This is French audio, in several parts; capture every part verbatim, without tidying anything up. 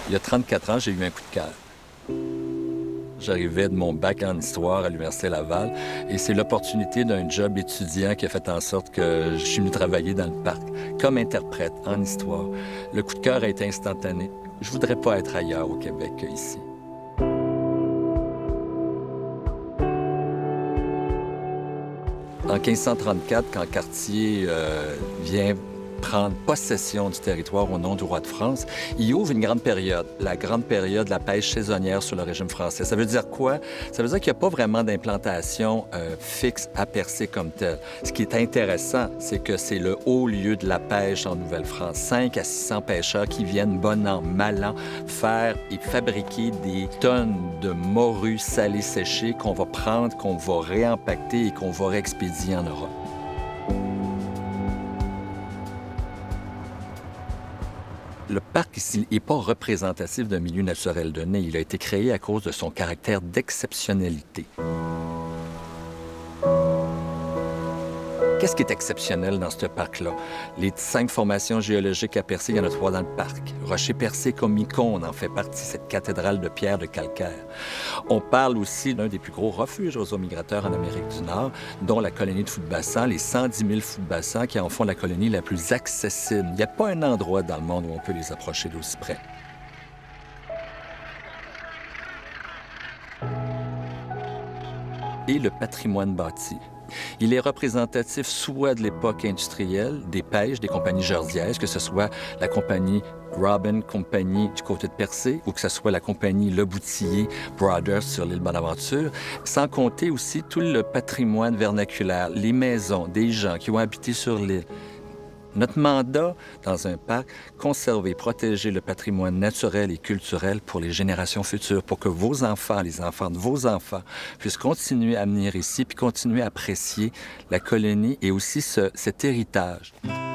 Il y a trente-quatre ans, j'ai eu un coup de cœur. J'arrivais de mon bac en histoire à l'Université Laval et c'est l'opportunité d'un job étudiant qui a fait en sorte que je suis venu travailler dans le parc comme interprète en histoire. Le coup de cœur a été instantané. Je voudrais pas être ailleurs au Québec qu'ici. En quinze cent trente-quatre, quand Cartier euh, vient prendre possession du territoire au nom du roi de France, il ouvre une grande période, la grande période de la pêche saisonnière sur le régime français. Ça veut dire quoi? Ça veut dire qu'il n'y a pas vraiment d'implantation euh, fixe à Percé comme telle. Ce qui est intéressant, c'est que c'est le haut lieu de la pêche en Nouvelle-France. cinq à six cents pêcheurs qui viennent, bon an, mal an, faire et fabriquer des tonnes de morues salées séchées qu'on va prendre, qu'on va réempacter et qu'on va réexpédier en Europe. Le parc ici n'est pas représentatif d'un milieu naturel donné. Il a été créé à cause de son caractère d'exceptionnalité. Qu'est-ce qui est exceptionnel dans ce parc-là? Les cinq formations géologiques à Percé, il y en a trois dans le parc. Rocher Percé comme icône en fait partie, cette cathédrale de pierre de calcaire. On parle aussi d'un des plus gros refuges aux migrateurs en Amérique du Nord, dont la colonie de Fouts-de-Bassan, les cent dix mille Fouts-de-Bassan qui en font la colonie la plus accessible. Il n'y a pas un endroit dans le monde où on peut les approcher d'aussi près. Et le patrimoine bâti. Il est représentatif soit de l'époque industrielle, des pêches, des compagnies jordiaises, que ce soit la compagnie Robin Company du côté de Percé ou que ce soit la compagnie Le Boutillier Brothers sur l'île Bonaventure, sans compter aussi tout le patrimoine vernaculaire, les maisons des gens qui ont habité sur l'île. Notre mandat dans un parc, conserver, protéger le patrimoine naturel et culturel pour les générations futures, pour que vos enfants, les enfants de vos enfants, puissent continuer à venir ici puis continuer à apprécier la colonie et aussi ce, cet héritage.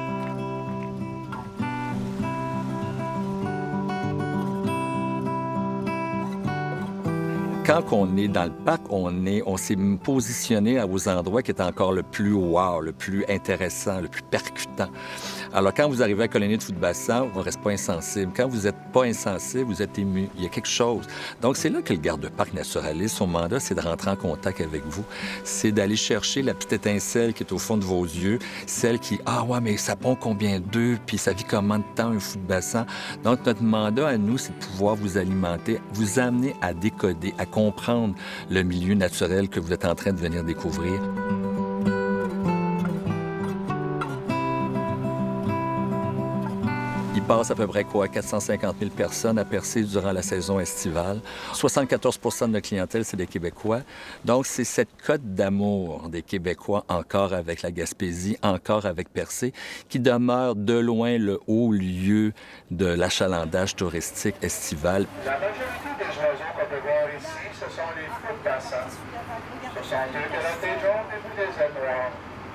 Quand on est dans le parc, on est, on s'est positionné aux endroits qui étaient encore le plus wow, le plus intéressant, le plus percutant. Alors, quand vous arrivez à la colonie de Fouts-de-Bassan, vous ne restez pas insensible. Quand vous n'êtes pas insensible, vous êtes ému. Il y a quelque chose. Donc, c'est là que le garde-parc naturaliste, son mandat, c'est de rentrer en contact avec vous. C'est d'aller chercher la petite étincelle qui est au fond de vos yeux, celle qui, ah ouais, mais ça pond combien d'œufs, puis ça vit combien de temps un Fouts-de-Bassan. Donc, notre mandat à nous, c'est de pouvoir vous alimenter, vous amener à décoder, à comprendre le milieu naturel que vous êtes en train de venir découvrir. Il passe à peu près quoi, quatre cent cinquante mille personnes à Percé durant la saison estivale. soixante-quatorze pour cent de notre clientèle, c'est des Québécois. Donc, c'est cette cote d'amour des Québécois, encore avec la Gaspésie, encore avec Percé, qui demeure de loin le haut lieu de l'achalandage touristique estival. La majorité des oiseaux qu'on peut voir ici, ce sont les Fouts-de-Bassan. Ce sont eux de la tête jaune et vous des ailes noires.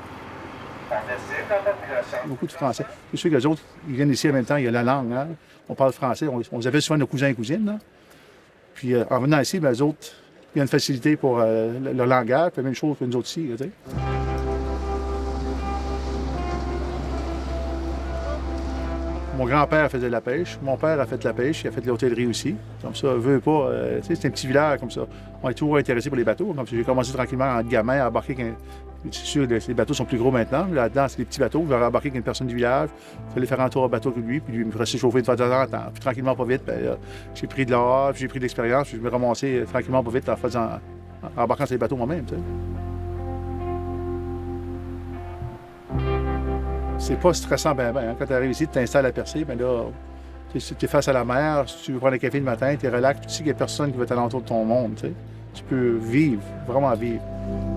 Beaucoup de Français. C'est sûr que les autres, ils viennent ici en même temps, il y a la langue. Hein? On parle français, on, on appelle souvent nos cousins et cousines. Là. Puis euh, en venant ici, bien, les autres, il y a une facilité pour euh, le, le langage, puis la même chose que nous autres ici. Tu sais. Mon grand-père faisait de la pêche, mon père a fait de la pêche, il a fait de l'hôtellerie aussi. Comme ça, veut pas, euh, tu sais, c'est un petit village comme ça. On est toujours intéressé pour les bateaux. Comme ça, j'ai commencé tranquillement en gamin à embarquer avec un... C'est sûr, les bateaux sont plus gros maintenant. Là-dedans, c'est des petits bateaux. Je vais embarquer avec une personne du village. Il fallait faire un tour au bateau avec lui, puis lui me ferait s'échauffer de temps en temps. Puis tranquillement, pas vite, ben, j'ai pris de l'art, puis j'ai pris de l'expérience, puis je me ramassais euh, tranquillement, pas vite en faisant, en embarquant sur les bateaux moi-même. Tu sais. C'est pas stressant, ben, ben. Hein. Quand tu arrives ici, tu t'installes à Percé, ben là, tu es face à la mer, si tu veux prendre un café le matin, tu es relax, tu sais qu'il n'y a personne qui va t'alentour de ton monde. Tu sais. Tu peux vivre, vraiment vivre.